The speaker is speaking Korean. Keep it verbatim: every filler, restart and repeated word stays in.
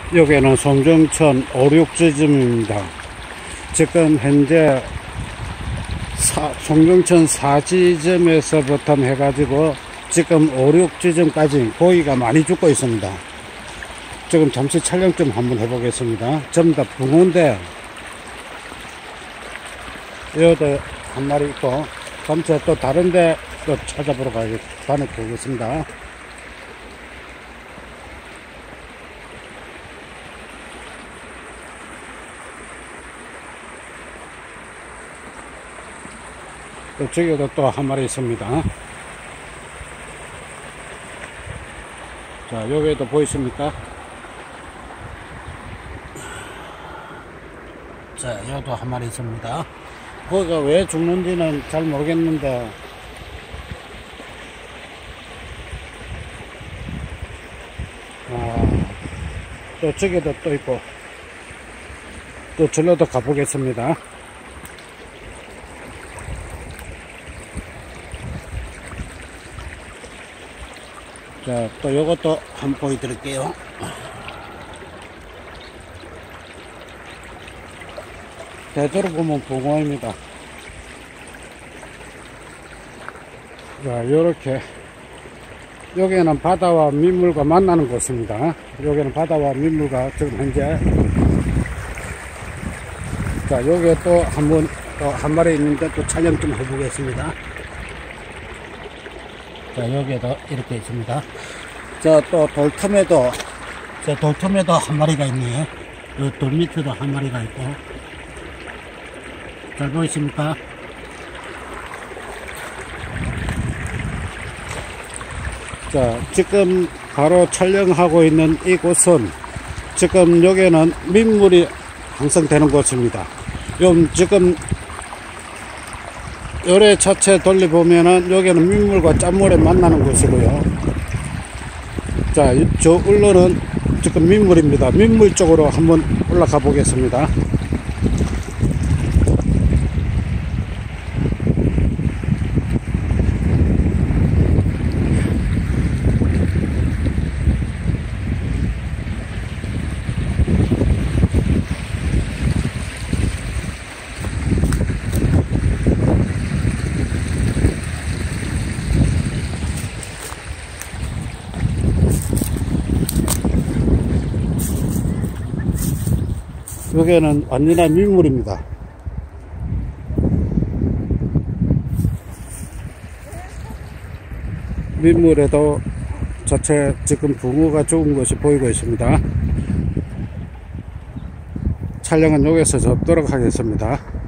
여기는 송정천 오, 육 지점입니다. 지금 현재 사, 송정천 사 지점에서부터 해가지고 지금 오, 육 지점까지 고기가 많이 죽고 있습니다. 지금 잠시 촬영 좀 한번 해보겠습니다. 전부 다 붕어인데 여기도 한 마리 있고 잠시 또 다른데 또 찾아보러 가겠, 다녀보겠습니다. 또 저기도 또 한 마리 있습니다. 자, 여기도 보이십니까? 자, 여기도 한 마리 있습니다. 거기가 왜 죽는지는 잘 모르겠는데 아, 또 저기도 또 있고 또 절로도 가보겠습니다. 자, 또 요것도 한번 보여드릴게요. 대조로 보면 붕어입니다. 자, 요렇게 여기는 바다와 민물과 만나는 곳입니다. 여기는 바다와 민물과 지금 현재 자, 여기에 또 한 번 또 한 마리 있는데 또 촬영 좀 해보겠습니다. 자, 여기에도 이렇게 있습니다. 저 또 돌틈에도 저 돌틈에도 한 마리가 있네요. 요 돌 밑에도 한 마리가 있고 잘 보이십니까? 자, 지금 바로 촬영하고 있는 이곳은 지금 여기는 민물이 형성되는 곳입니다. 요 지금 요래 차체 돌려보면은 여기는 민물과 짠물에 만나는 곳이고요. 자, 저 울로는 지금 민물입니다. 민물 쪽으로 한번 올라가 보겠습니다. 여기는 완전한 민물입니다. 민물에도 자체 지금 붕어가 죽은 것이 보이고 있습니다. 촬영은 여기서 접도록 하겠습니다.